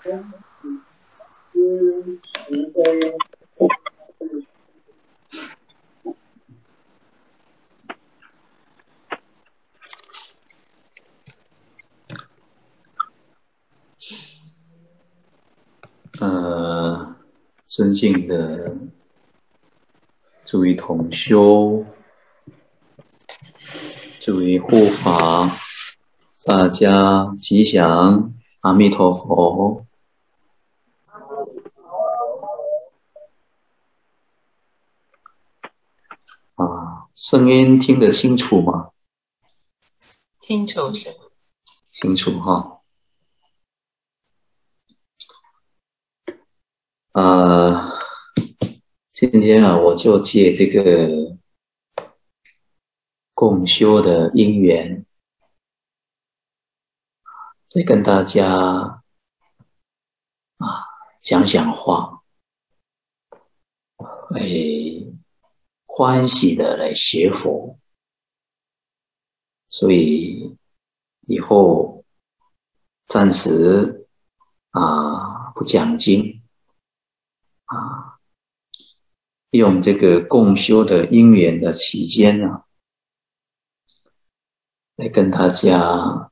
尊敬的诸位同修，诸位护法，大家吉祥，阿弥陀佛。声音听得清楚吗？ 清楚是。 清楚哈。今天我就借这个共修的因缘，再跟大家讲讲话，欢喜的来学佛。所以以后暂时不讲经用这个共修的因缘的期间来跟大家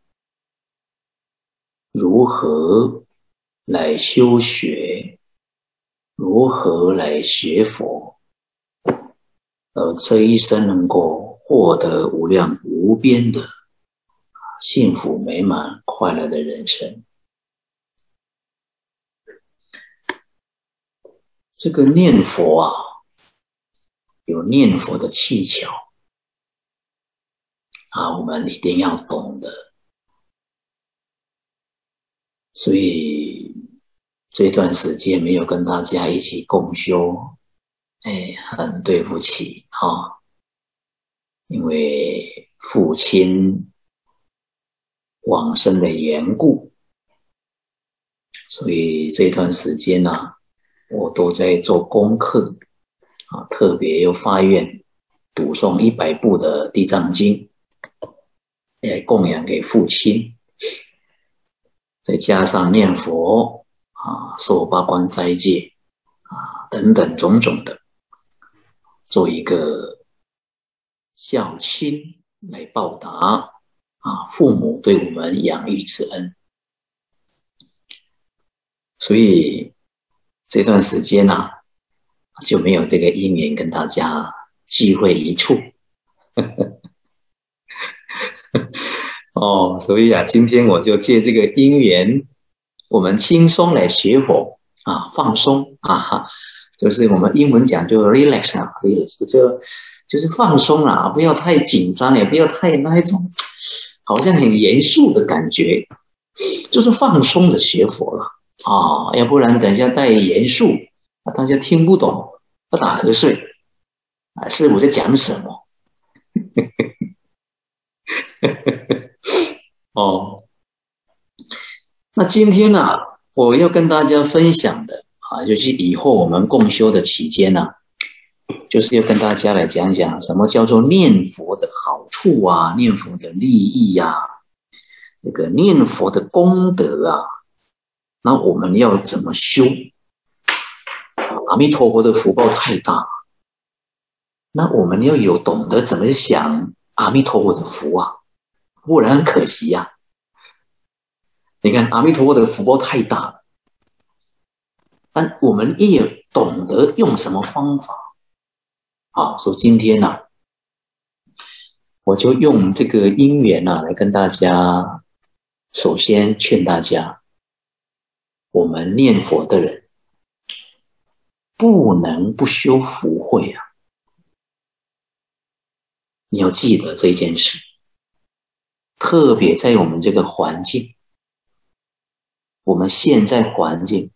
如何来修学，如何来学佛，这一生能够获得无量无边的幸福美满快乐的人生。这个念佛有念佛的技巧我们一定要懂得。所以这段时间没有跟大家一起共修，很对不起因为父亲往生的缘故，所以这段时间我都在做功课特别又发愿读诵100部的地藏经供养给父亲，再加上念佛受八关斋戒等等种种的，做一个孝亲来报答父母对我们养育之恩。所以这段时间就没有这个因缘跟大家聚会一处所以今天我就借这个因缘，我们轻松来学佛放松就是我们英文讲就 relax relax， 就是放松不要太紧张，也不要太那一种好像很严肃的感觉，就是放松的学佛了要不然等一下太严肃大家听不懂，要打瞌睡师父在讲什么那今天我要跟大家分享的就是以后我们共修的期间就是要跟大家来讲讲什么叫做念佛的好处念佛的利益这个念佛的功德那我们要怎么修？阿弥陀佛的福报太大，那我们要有懂得怎么想阿弥陀佛的福不然很可惜你看阿弥陀佛的福报太大了，但我们也懂得用什么方法所以今天我就用这个因缘来跟大家，首先劝大家，我们念佛的人不能不修福慧你要记得这件事，特别在我们这个环境，我们现在环境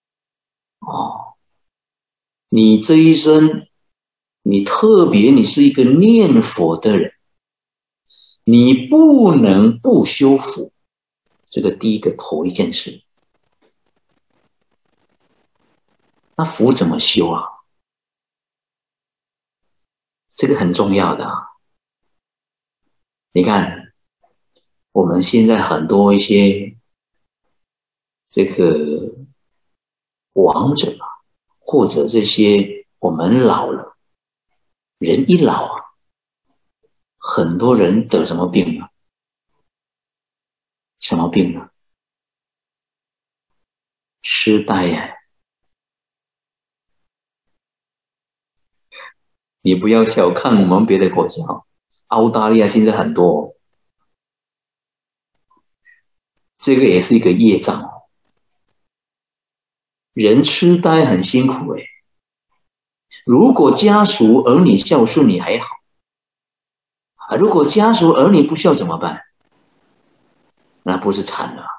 你这一生你特别你是一个念佛的人，你不能不修福，这个第一个头一件事。那福怎么修这个很重要的你看我们现在很多一些这个亡者啊，或者这些我们老了，人一老啊，很多人得什么病啊？什么病啊？痴呆呀！你不要小看我们别的国家，澳大利亚现在很多，这个也是一个业障。人痴呆很辛苦诶，如果家属儿女孝顺你还好，如果家属儿女不孝怎么办？那不是惨了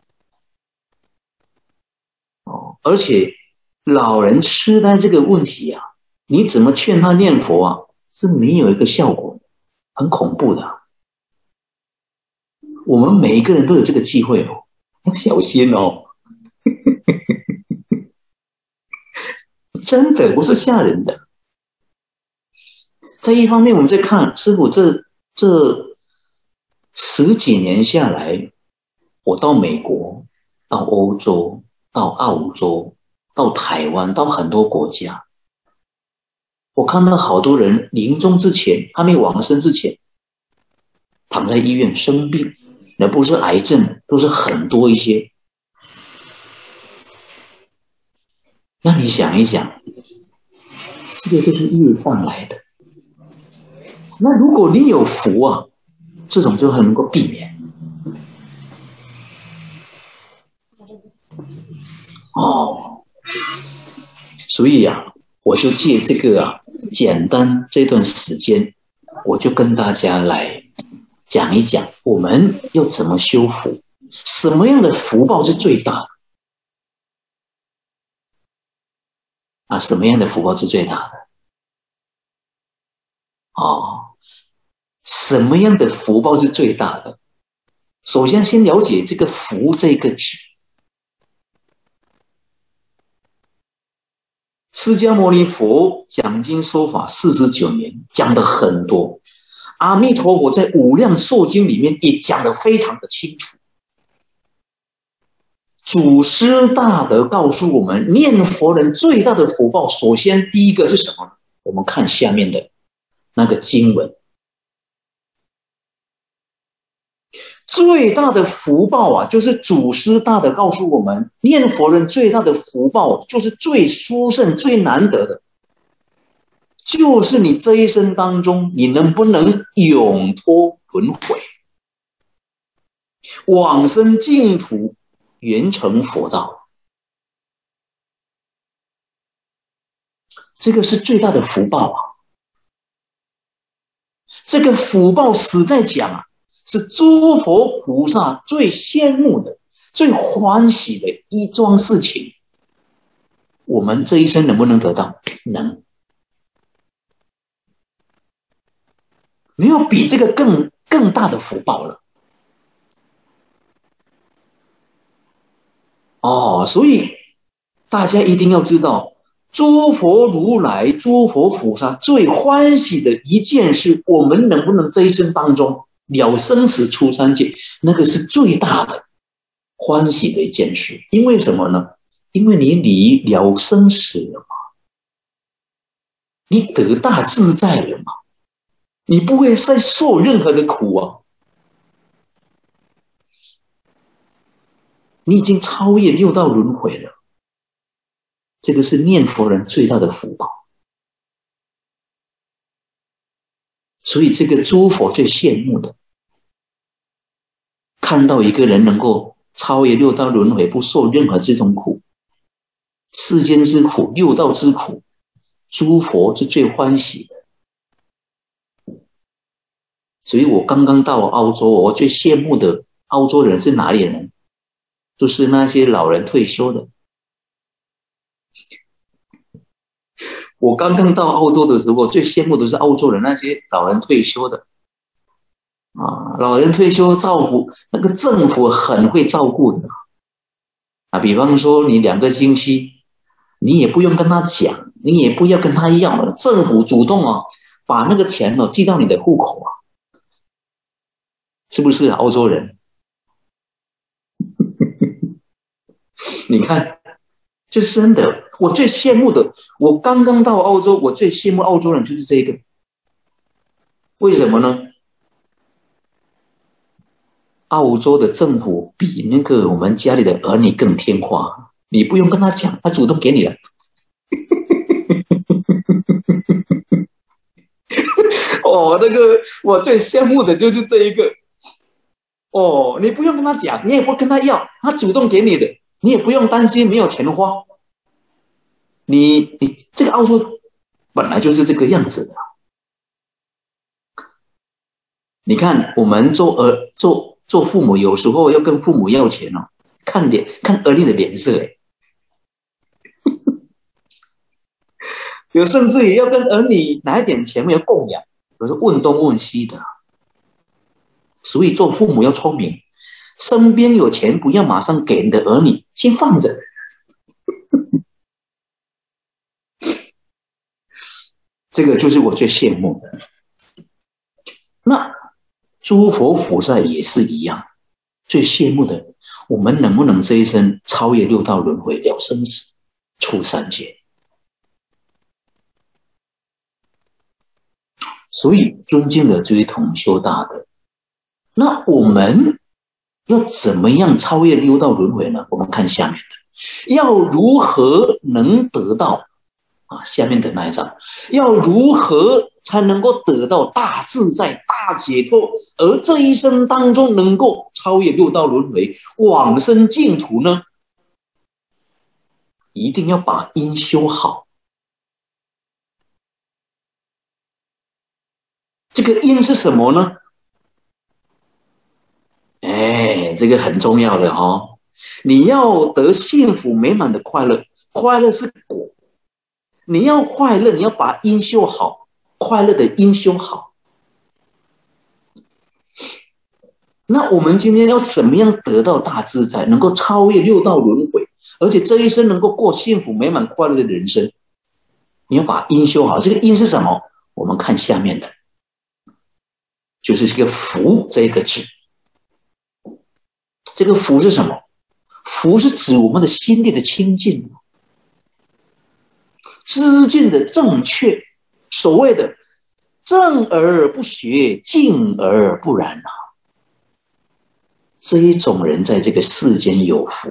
哦！而且老人痴呆这个问题啊，你怎么劝他念佛啊，是没有一个效果的，很恐怖的。我们每一个人都有这个机会哦，要小心哦！真的不是吓人的。在一方面，我们在看师父这十几年下来，我到美国、到欧洲、到澳洲、到台湾、到很多国家，我看到好多人临终之前，还没往生之前，躺在医院生病，那不是癌症，都是很多一些。那你想一想，这个就是业障来的。那如果你有福啊，这种就很能够避免。哦，所以啊，我就借这个啊，简单这段时间，我就跟大家来讲一讲，我们要怎么修福，什么样的福报是最大的啊？什么样的福报是最大的？哦，什么样的福报是最大的？首先，先了解这个福这个字。释迦牟尼佛讲经说法49年，讲的很多。阿弥陀佛在《无量寿经》里面也讲得非常的清楚。祖师大德告诉我们，念佛人最大的福报，首先第一个是什么？我们看下面的那个经文。最大的福报啊，就是祖师大德告诉我们，念佛人最大的福报，就是最殊胜、最难得的，就是你这一生当中，你能不能永脱轮回，往生净土，圆成佛道，这个是最大的福报啊！这个福报实在讲啊，是诸佛菩萨最羡慕的、最欢喜的一桩事情。我们这一生能不能得到？能。没有比这个更大的福报了。哦，所以大家一定要知道，诸佛如来、诸佛菩萨最欢喜的一件事，我们能不能这一生当中了生死出三界，那个是最大的欢喜的一件事。因为什么呢？因为你离了生死了嘛，你得大自在了嘛，你不会再受任何的苦啊，你已经超越六道轮回了。这个是念佛人最大的福报。所以这个诸佛最羡慕的，看到一个人能够超越六道轮回，不受任何这种苦，世间之苦、六道之苦，诸佛是最欢喜的。所以我刚刚到澳洲，我最羡慕的澳洲人是哪里人？就是那些老人退休的。我刚刚到澳洲的时候，最羡慕的是澳洲人那些老人退休的啊，老人退休照顾，那个政府很会照顾的啊。比方说，你2个星期，你也不用跟他讲，你也不要跟他要，政府主动哦，把那个钱哦寄到你的户口啊，是不是澳洲人？ 你看，这是真的。我最羡慕的，我刚刚到澳洲，我最羡慕澳洲人就是这个。为什么呢？澳洲的政府比那个我们家里的儿女更听话，你不用跟他讲，他主动给你了。哦，那个我最羡慕的就是这一个。哦，你不用跟他讲，你也不跟他要，他主动给你的，你也不用担心没有钱花。你这个澳洲本来就是这个样子的。你看，我们做父母，有时候要跟父母要钱哦，看儿女的脸色，有甚至也要跟儿女拿一点钱，要供养，有时候问东问西的。所以做父母要聪明，身边有钱不要马上给你的儿女，先放着。这个就是我最羡慕的。那诸佛菩萨也是一样，最羡慕的，我们能不能这一生超越六道轮回，了生死，出三界？所以尊敬的这位同修大德，那我们要怎么样超越六道轮回呢？我们看下面的，要如何能得到下面的那一章，要如何才能够得到大自在、大解脱，而这一生当中能够超越六道轮回，往生净土呢？一定要把因修好。这个因是什么呢？这个很重要的哦。你要得幸福美满的快乐，快乐是果。你要快乐，你要把因修好，快乐的因修好。那我们今天要怎么样得到大自在，能够超越六道轮回，而且这一生能够过幸福美满快乐的人生？你要把因修好。这个因是什么？我们看下面的，就是这个福这个字。这个福是什么？福是指我们的心地的清净，知见的正确，所谓的正而不学，静而不染这一种人在这个世间有福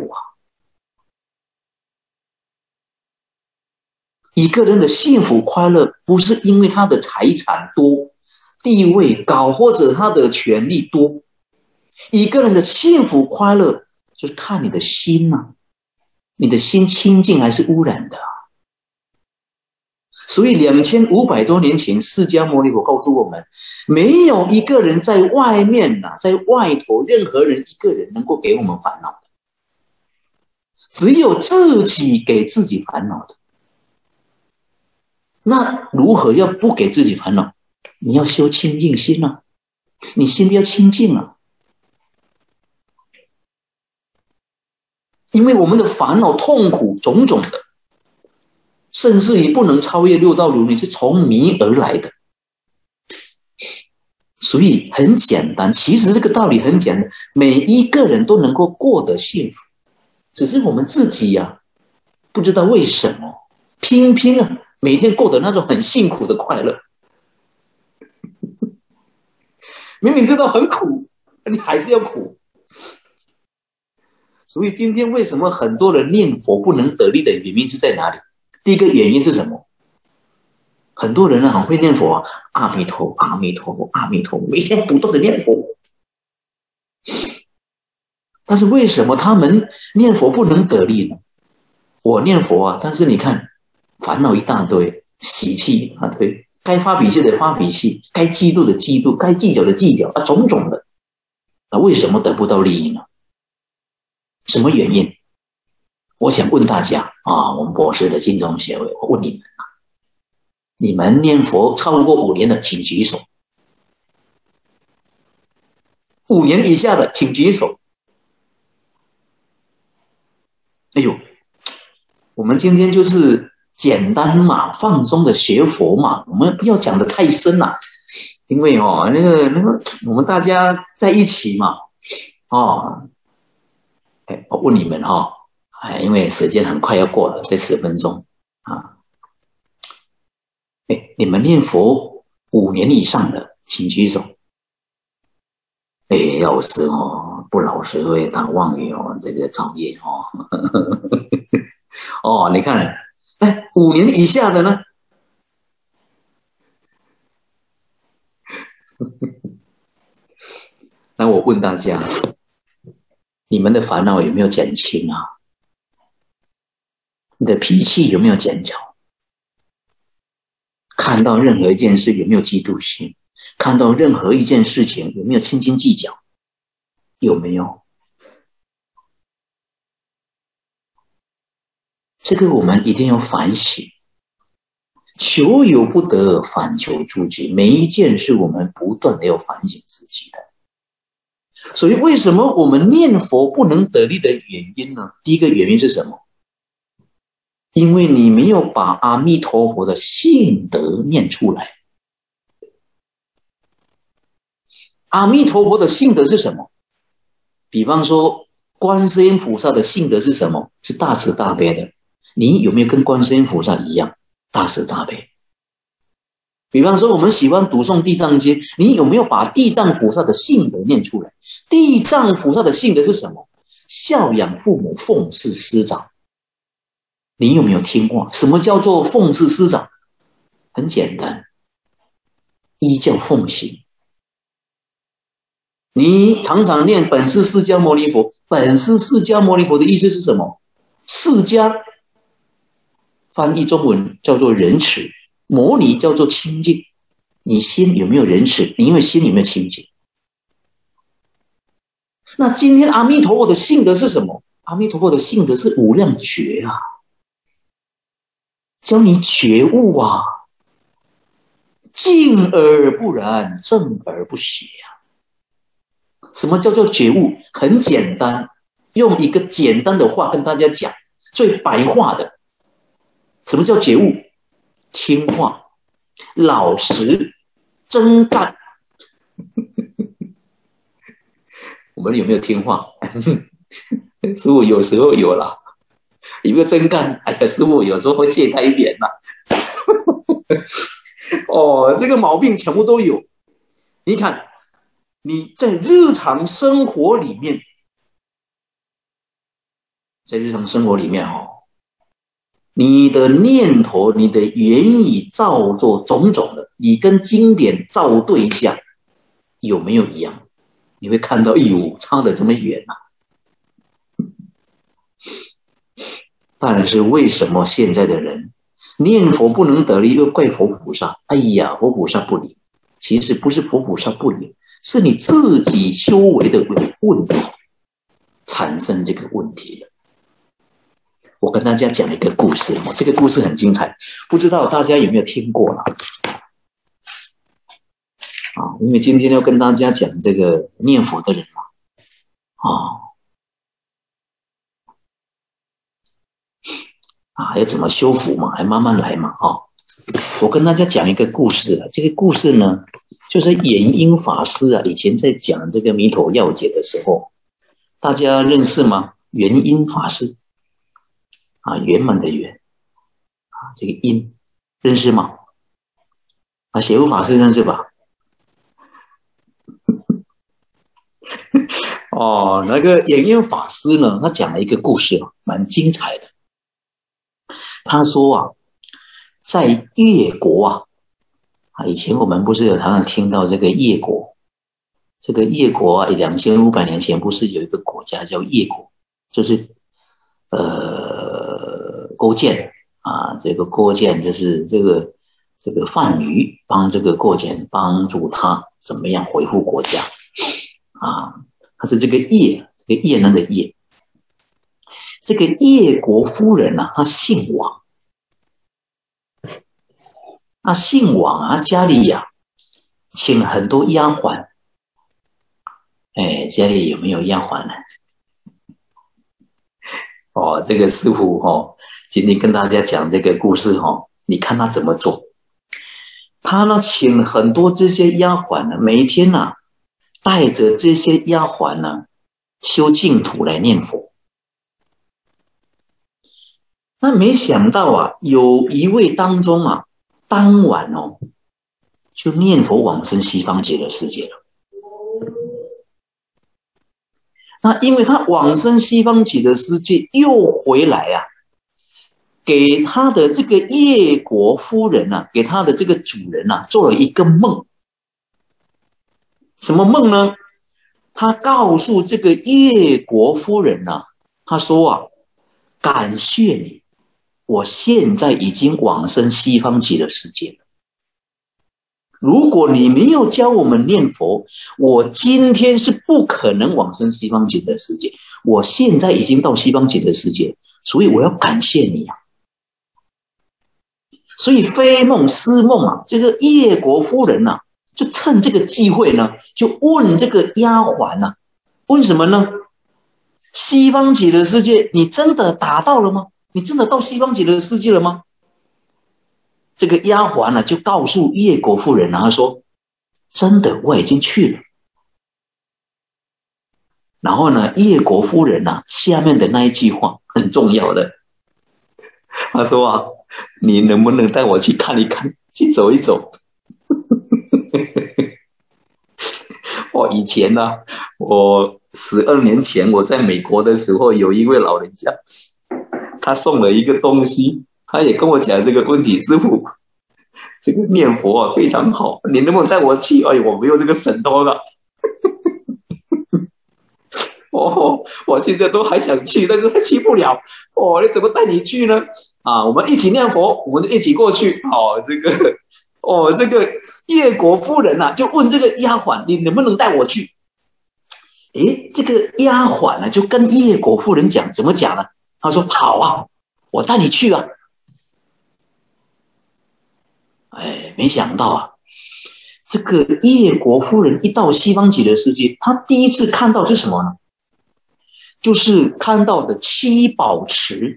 一个人的幸福快乐，不是因为他的财产多、地位高，或者他的权力多。一个人的幸福快乐，就是看你的心你的心清净还是污染的。所以2500多年前，释迦牟尼佛告诉我们，没有一个人在外面在外头，任何人一个人能够给我们烦恼的，只有自己给自己烦恼的。那如何要不给自己烦恼？你要修清净心你心要清净因为我们的烦恼痛苦种种的，甚至于不能超越六道轮回，是从迷而来的。所以很简单，其实这个道理很简单，每一个人都能够过得幸福，只是我们自己不知道为什么偏偏每天过得那种很辛苦的快乐。明明知道很苦，你还是要苦。所以今天为什么很多人念佛不能得力的原因是在哪里？第一个原因是什么？很多人很会念佛阿弥陀阿弥陀阿弥陀，每天不断的念佛。但是为什么他们念佛不能得力呢？我念佛但是你看烦恼一大堆，习气一大堆，该发脾气的发脾气，该嫉妒的嫉妒，该计较的计较种种的。那为什么得不到利益呢？什么原因？我想问大家我们博士的金钟协会，我问你们你们念佛超过5年的请举手，5年以下的请举手。哎呦，我们今天就是简单放松的学佛我们不要讲得太深因为那个我们大家在一起我问你们因为时间很快要过了，这10分钟啊。你们念佛5年以上的，请举手。老师哦，不老实会打妄语哦，这个造业哦。哦，你看，5年以下的呢？那我问大家，你们的烦恼有没有减轻啊？你的脾气有没有减小？看到任何一件事有没有嫉妒心？看到任何一件事情有没有斤斤计较？有没有？这个我们一定要反省。求有不得，反求诸己。每一件事我们不断的要反省自己的。所以为什么我们念佛不能得力的原因呢？第一个原因是什么？因为你没有把阿弥陀佛的性德念出来。阿弥陀佛的性德是什么？比方说观世音菩萨的性德是什么？是大慈大悲的。你有没有跟观世音菩萨一样大慈大悲？比方说我们喜欢读诵地藏经，你有没有把地藏菩萨的性德念出来？地藏菩萨的性德是什么？孝养父母，奉事师长。你有没有听过什么叫做奉事师长？很简单，依教奉行。你常常念本师释迦牟尼佛，本师释迦牟尼佛的意思是什么？释迦翻译中文叫做仁慈，牟尼叫做清净。你心有没有仁慈？你因为心有没有清净？那今天阿弥陀佛的性德是什么？阿弥陀佛的性德是无量觉啊，教你觉悟啊，静而不染，正而不邪啊。什么叫做觉悟？很简单，用一个简单的话跟大家讲，最白话的。什么叫觉悟？听话、老实、真干。我们有没有听话？师父有时候有啦，有没有真干？哎呀，师父有时候会懈怠一点啦。哦，这个毛病全部都有。你看，你在日常生活里面，你的念头、你的言语造作种种的，你跟经典照对一下，有没有一样？你会看到，差得这么远啊！但是为什么现在的人念佛不能得力，又怪佛菩萨？哎呀，佛菩萨不灵。其实不是佛菩萨不灵，是你自己修为的问题产生这个问题了。我跟大家讲一个故事，这个故事很精彩，不知道大家有没有听过啦？因为今天要跟大家讲这个念佛的人要怎么修福嘛，还慢慢来嘛我跟大家讲一个故事这个故事呢，就是圆音法师以前在讲这个弥陀要解的时候，大家认识吗？圆音法师圆满的圆这个音认识吗？显悟法师认识吧？那个圆音法师呢，他讲了一个故事蛮精彩的。他说在越国以前我们不是有常常听到这个越国，这个越国2500年前不是有一个国家叫越国，就是勾践这个勾践就是这个范蠡帮这个勾践帮助他怎么样恢复国家他是这个越南的越。这个越国夫人他姓王。姓王他家里请了很多丫鬟。家里有没有丫鬟呢？这个师父今天跟大家讲这个故事你看他怎么做。他呢请了很多这些丫鬟呢，每一天带着这些丫鬟呢修净土来念佛。 那没想到啊，有一位当中啊，当晚就念佛往生西方极乐世界了。那因为他往生西方极乐世界又回来啊，给他的这个叶国夫人啊，给他的这个主人啊，做了一个梦。什么梦呢？他告诉这个叶国夫人啊，他说啊，感谢你，我现在已经往生西方极乐世界了。如果你没有教我们念佛，我今天是不可能往生西方极乐世界。我现在已经到西方极乐世界，所以我要感谢你啊。所以非梦思梦啊，这个叶国夫人啊，就趁这个机会呢，就问这个丫鬟啊，问什么呢？西方极乐世界你真的达到了吗？你真的到西方极乐世界了吗？这个丫鬟呢，就告诉叶国夫人啊，说真的，我已经去了。然后呢，叶国夫人啊，下面的那一句话很重要的，他说啊，你能不能带我去看一看，去走一走？以前呢，我12年前我在美国的时候，有一位老人家，他送了一个东西，他也跟我讲这个问题，师父，这个念佛啊非常好，你能不能带我去？哎，我没有这个神通了。我现在都还想去，但是还去不了。你怎么带你去呢？啊，我们一起念佛，我们就一起过去。这个叶国夫人啊，就问这个丫鬟，你能不能带我去？这个丫鬟呢，就跟叶国夫人讲，怎么讲呢？他说：好啊，我带你去啊。没想到啊，这个叶国夫人一到西方极乐世界，她第一次看到是什么呢？就是看到的七宝池。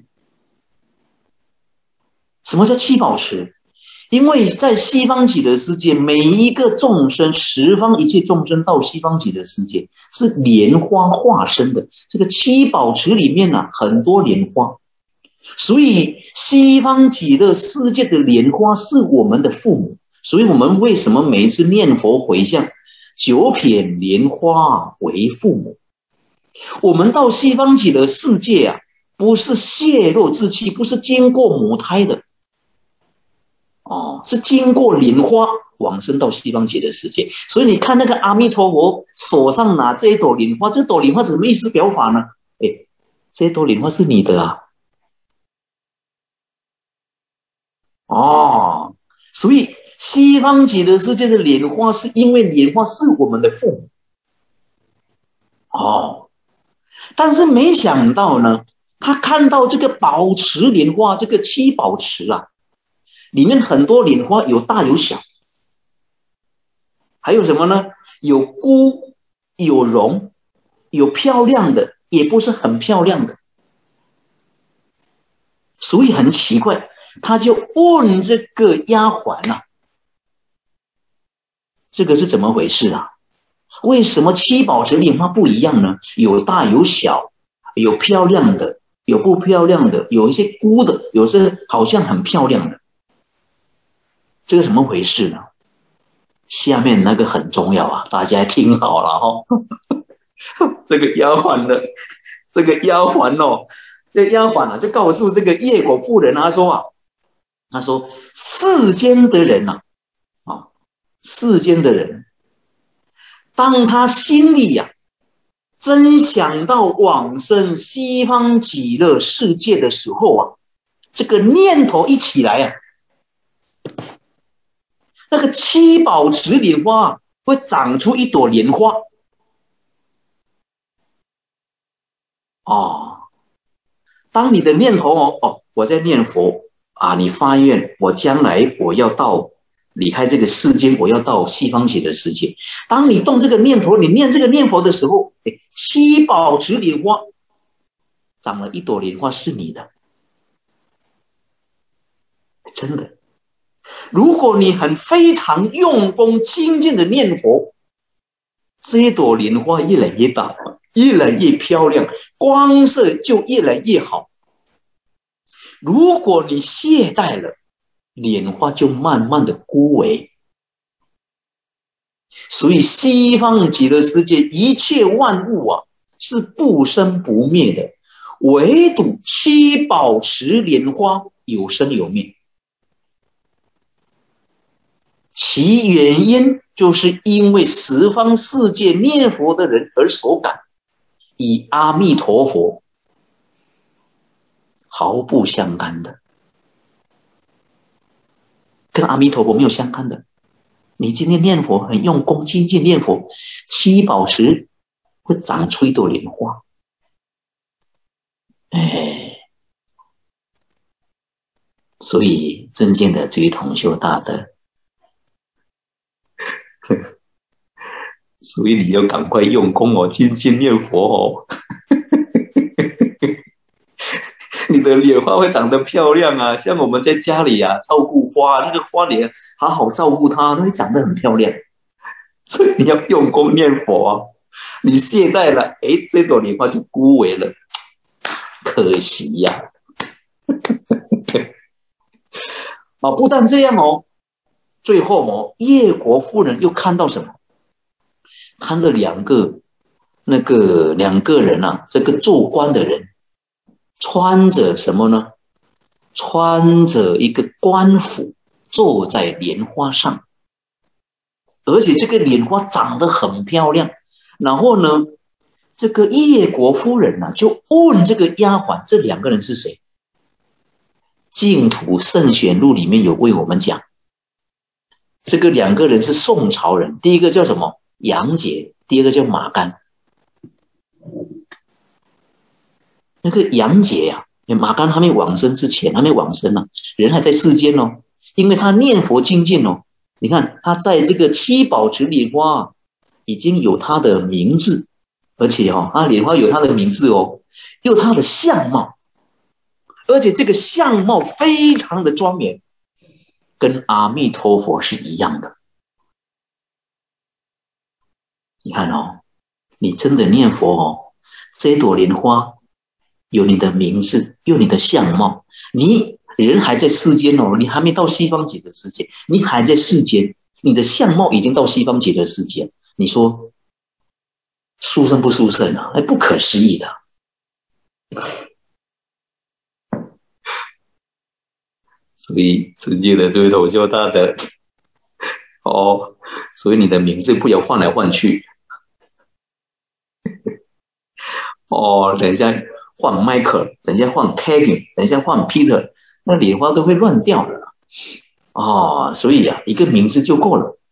什么叫七宝池？因为在西方极乐世界，每一个众生，十方一切众生到西方极乐世界是莲花化身的。这个七宝池里面啊，很多莲花，所以西方极乐世界的莲花是我们的父母。所以我们为什么每一次念佛回向，九品莲花为父母？我们到西方极乐世界啊，不是泄露之气，不是经过母胎的。是经过莲花往生到西方极乐世界。所以你看那个阿弥陀佛手上拿这一朵莲花，这朵莲花什么意思表法呢？这朵莲花是你的啊。所以西方极乐世界的莲花是因为莲花是我们的父母。但是没想到呢，他看到这个宝池莲花，这个七宝池啊，里面很多莲花，有大有小，还有什么呢？有孤有荣，有漂亮的，也不是很漂亮的。所以很奇怪，他就问这个丫鬟啊，这个是怎么回事啊？为什么七宝池莲花不一样呢？有大有小，有漂亮的，有不漂亮的，有一些孤的，有些好像很漂亮的。这个怎么回事呢？下面那个很重要啊，大家听好了这个丫鬟呢，这个丫鬟啊，就告诉这个叶国夫人，他说世间的人世间的人，当他心里真想到往生西方极乐世界的时候这个念头一起来那个七宝池莲花会长出一朵莲花。当你的念头我在念佛你发愿我将来我要到离开这个世间，我要到西方极乐世界。当你动这个念头，你念这个念佛的时候，七宝池莲花长了一朵莲花是你的，真的。如果你很非常用功精进的念佛，这一朵莲花越来越大，越来越漂亮，光色就越来越好。 如果你懈怠了，莲花就慢慢的枯萎。所以西方极乐世界一切万物啊，是不生不灭的，唯独七宝池莲花有生有灭。其原因就是因为十方世界念佛的人而所感，与阿弥陀佛毫不相干的，跟阿弥陀佛没有相干的。你今天念佛很用功精进念佛，七宝池会长出一朵莲花。所以尊敬的这位同修大德，所以你要赶快用功哦，精进念佛哦。你的莲花会长得漂亮啊，像我们在家里啊照顾花，那个花莲好好照顾它，它会长得很漂亮。所以你要用功念佛啊，你懈怠了，这朵莲花就枯萎了，可惜呀。不但这样哦，最后哦，叶国夫人又看到什么？看到两个人啊，这个做官的人穿着什么呢？穿着一个官服，坐在莲花上，而且这个莲花长得很漂亮。然后呢，这个叶国夫人啊，就问这个丫鬟，这两个人是谁？净土圣贤录里面有为我们讲，这个两个人是宋朝人，第一个叫什么？杨杰，第二个叫马干。那个杨杰啊，马干还没往生之前，还没往生啊，人还在世间哦，因为他念佛精进哦。你看他在这个七宝池莲花啊，已经有他的名字，而且他莲花有他的名字哦，有他的相貌，而且这个相貌非常的庄严，跟阿弥陀佛是一样的。你看哦，你真的念佛哦，这朵莲花有你的名字，有你的相貌，你人还在世间哦，你还没到西方极乐世界，你还在世间，你的相貌已经到西方极乐世界，你说殊胜不殊胜啊？不可思议的。所以尊敬的这位同修大德哦，所以你的名字不要换来换去哦，等一下换 Michael， 等一下换 Kevin， 等一下换 Peter， 那莲花都会乱掉的哦。所以啊，一个名字就够了，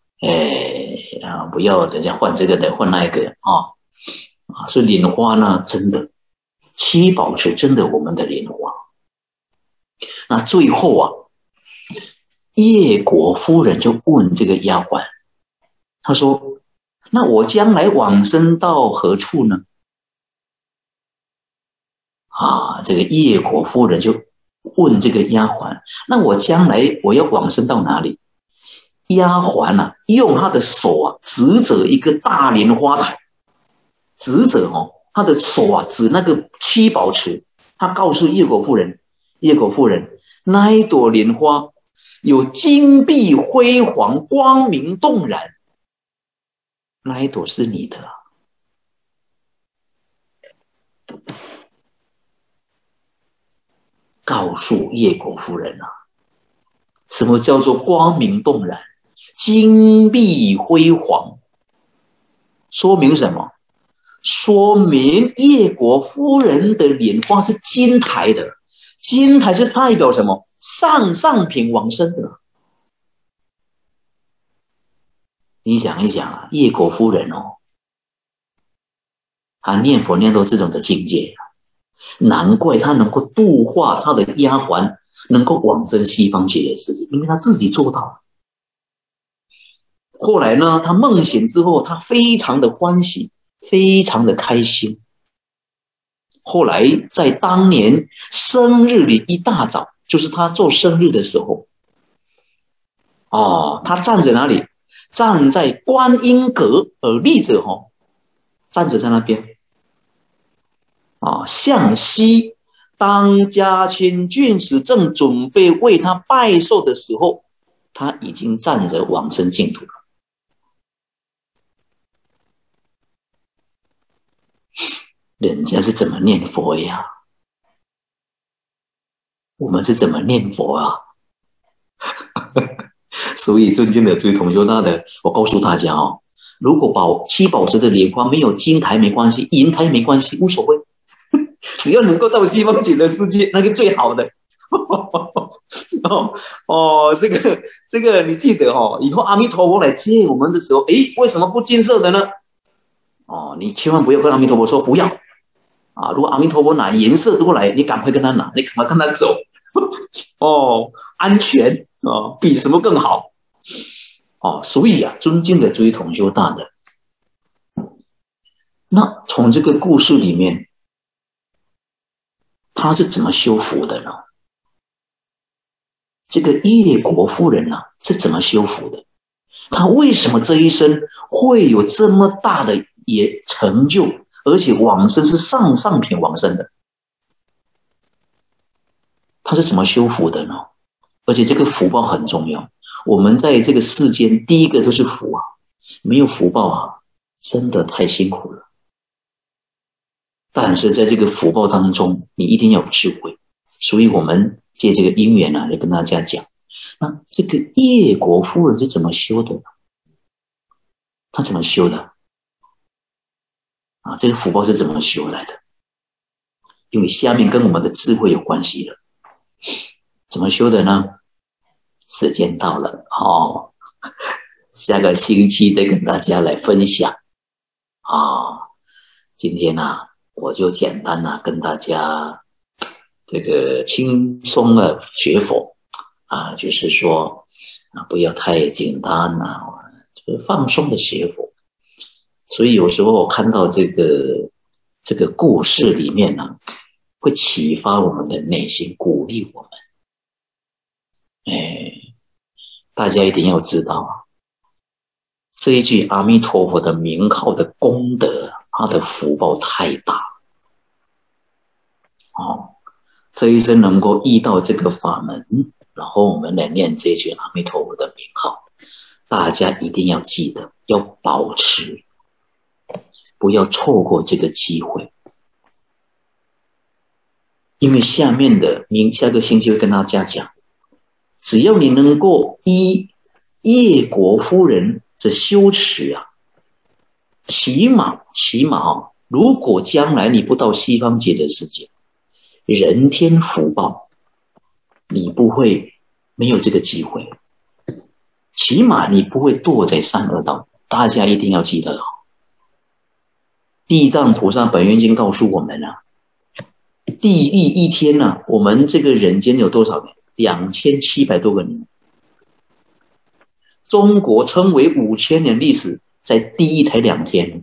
不要等一下换这个的，换那个所以莲花呢，真的七宝是真的我们的莲花。那最后啊，叶国夫人就问这个丫鬟，她说：“那我将来往生到何处呢？”这个叶国夫人就问这个丫鬟：“那我将来我要往生到哪里？”丫鬟啊，用她的手啊指着一个大莲花台，指着她的手啊指那个七宝池，她告诉叶国夫人：“叶国夫人，那一朵莲花有金碧辉煌、光明动然，那一朵是你的啊。”告诉叶国夫人啊，什么叫做光明动然、金碧辉煌？说明什么？说明叶国夫人的莲花是金台的，金台是代表什么？上品往生的。你想一想啊，叶国夫人哦，她念佛念到这种的境界，难怪她能够度化她的丫鬟，能够往生西方极乐世界，因为她自己做到了。后来呢，她梦醒之后，她非常的欢喜，非常的开心。后来在当年生日里一大早，就是她做生日的时候，她站在哪里？站在观音阁而立着站着在那边向西当家亲郡主正准备为他拜寿的时候，他已经站着往生净土了。人家是怎么念佛呀？我们是怎么念佛啊？所以尊敬的诸位同修大德，我告诉大家哦，如果七宝池的莲花没有金台没关系，银台没关系，无所谓，只要能够到西方极乐世界，那个最好的。这个你记得哦，以后阿弥陀佛来接我们的时候，为什么不金色的呢？你千万不要跟阿弥陀佛说不要啊！如果阿弥陀佛拿颜色过来，你赶快跟他拿，你赶快跟他走。安全比什么更好？所以啊，尊敬的诸位同修大德，那从这个故事里面，他是怎么修福的呢？这个叶国夫人啊，是怎么修福的？他为什么这一生会有这么大的成就，而且往生是上品往生的？他是怎么修福的呢？而且这个福报很重要。我们在这个世间，第一个都是福啊，没有福报啊，真的太辛苦了。但是在这个福报当中，你一定要有智慧。所以我们借这个因缘来跟大家讲，那这个叶国夫人是怎么修的呢？他怎么修的？这个福报是怎么修来的？因为下面跟我们的智慧有关系的。怎么修的呢？时间到了下个星期再跟大家来分享今天我就简单跟大家这个轻松的学佛就是说不要太简单就是放松的学佛。所以有时候我看到这个故事里面会启发我们的内心，鼓励我们。大家一定要知道这一句阿弥陀佛的名号的功德，它的福报太大这一生能够遇到这个法门，然后我们来念这句阿弥陀佛的名号，大家一定要记得，要保持，不要错过这个机会。因为下个星期会跟大家讲，只要你能够依叶国夫人的修持起码如果将来你不到西方极乐世界，人天福报你不会没有这个机会，起码你不会堕在三恶道。大家一定要记得地藏菩萨本愿经告诉我们地狱一天我们这个人间有多少人？2700多个人。中国称为5000年历史，在地狱才2天，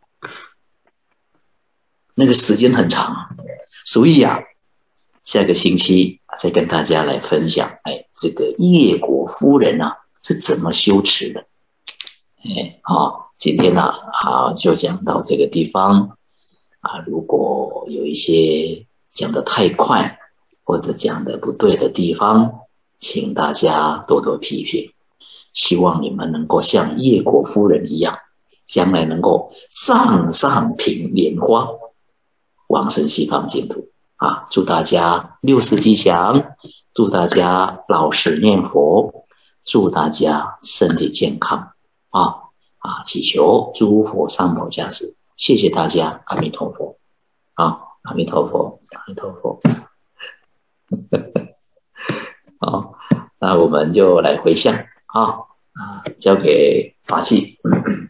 那个时间很长所以下个星期再跟大家来分享这个叶国夫人是怎么修持的。今天就讲到这个地方如果有一些讲得太快或者讲得不对的地方，请大家多多批评。希望你们能够像叶国夫人一样，将来能够上品莲花，往生西方净土祝大家六事吉祥，祝大家老实念佛，祝大家身体健康祈求诸佛三宝加持。谢谢大家，阿弥陀佛阿弥陀佛，阿弥陀佛。好，那我们就来回向交给法器。